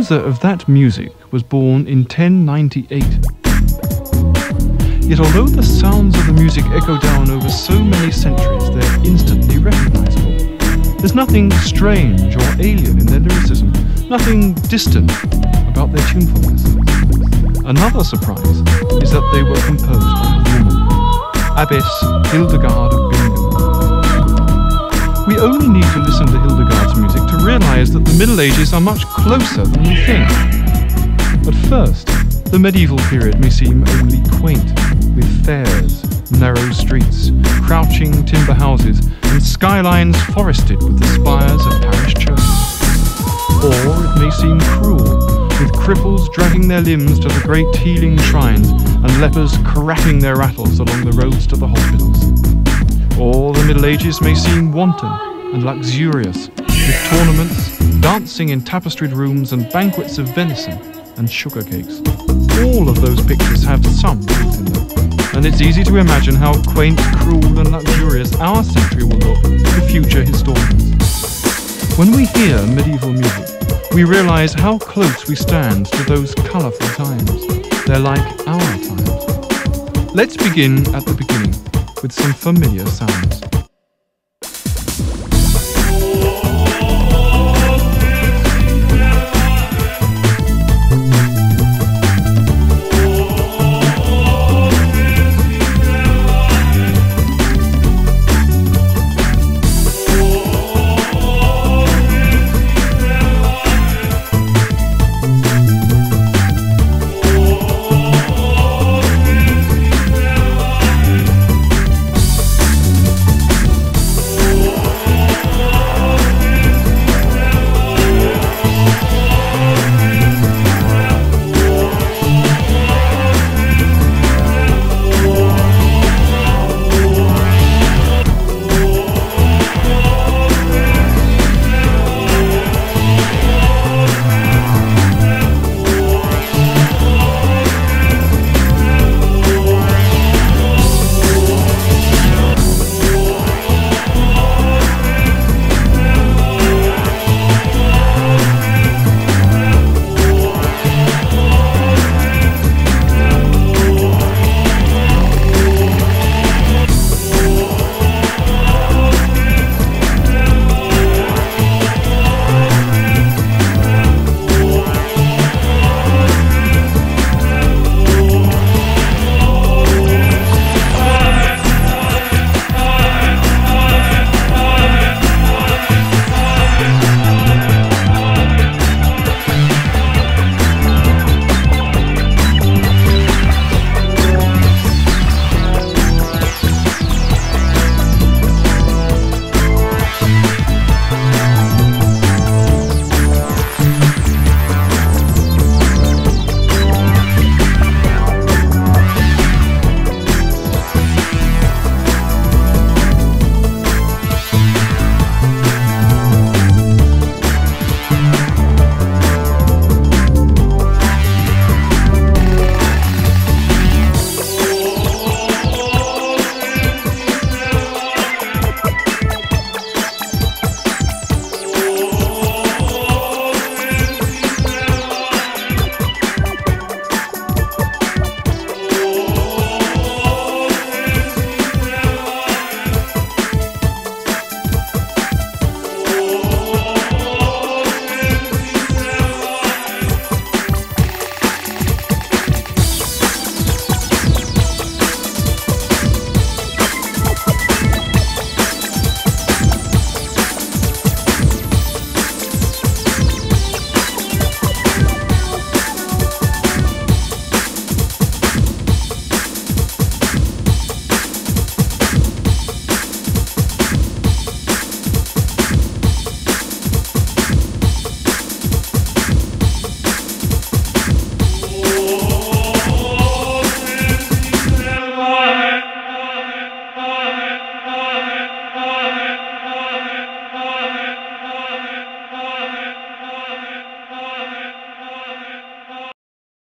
composer of that music was born in 1098. Yet although the sounds of the music echo down over so many centuries, they're instantly recognizable. There's nothing strange or alien in their lyricism, nothing distant about their tunefulness. Another surprise is that they were composed by a woman, Abbess Hildegard of Bingen. We only need to listen to Hildegard's music to realize that the Middle Ages are much closer than we think. At first, the medieval period may seem only quaint, with fairs, narrow streets, crouching timber houses, and skylines forested with the spires of parish churches. Or it may seem cruel, with cripples dragging their limbs to the great healing shrines and lepers cracking their rattles along the roads to the hospitals. Or the Middle Ages may seem wanton and luxurious, with tournaments, dancing in tapestried rooms and banquets of venison and sugar cakes. All of those pictures have some truth in them, and it's easy to imagine how quaint, cruel and luxurious our century will look to future historians. When we hear medieval music, we realize how close we stand to those colourful times. They're like our times. Let's begin at the beginning with some familiar sounds.